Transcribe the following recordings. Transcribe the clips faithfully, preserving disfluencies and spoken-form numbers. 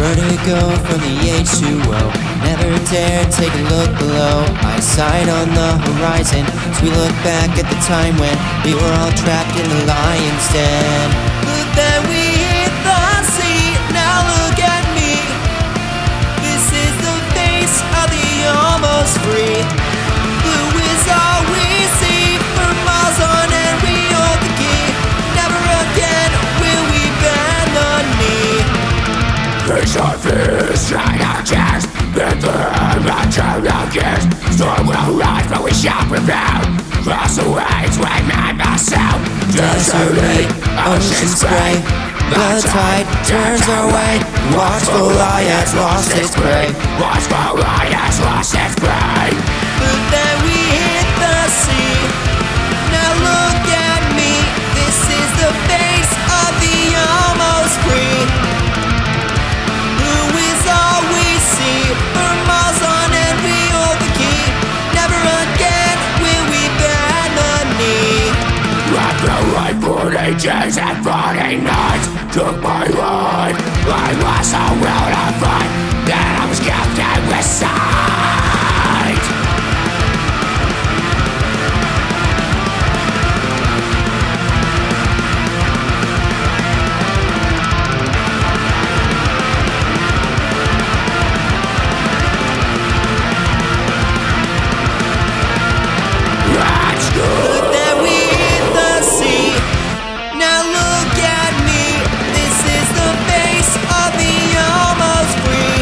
Vertigo from the H two O. Never dare take a look below. Eyesight on the horizon as we look back at the time when we were all trapped in the lion's den. But then we hit the sea. Now look at me. This is the face of the almost free. Blue is all we see. For miles on end we hold the key. Never again will we bend the knee. Face our fears, try our chest. Let the eternal kiss. Storm will rise, but we shall prevail. Cross the waves, we made ourselves. Desolate, ocean spray. The tide turns our way. Watchful eye has lost its prey. Watchful eye has lost its prey. But then we hit the sea. Now look at me. This is the face of the almost free. Blue is all we see. For miles on end we hold the key. Never again will we bend the knee. After like forty days and forty nights took my life, I was so will to fight that I was gifted with sight. That's good. But then we hit the sea. Now look at me. This is the face of the almost free.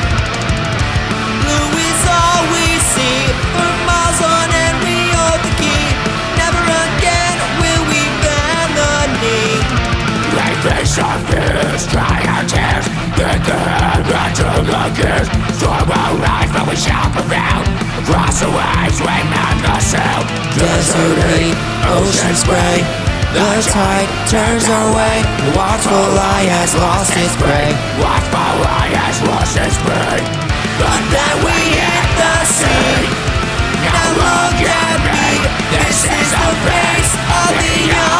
Blue is all we see. For miles on end we hold the key. Never again will we bend the knee. They face our fears, dry our tears. Let the eternal kiss. Storm will rise, but we shall prevail. Across the waves, we man the sail. Desolate, ocean spray. The tide turns our way. The watchful eye has lost its prey. Watchful eye has lost its prey. But then we hit the sea. Now look at me. This is the face of the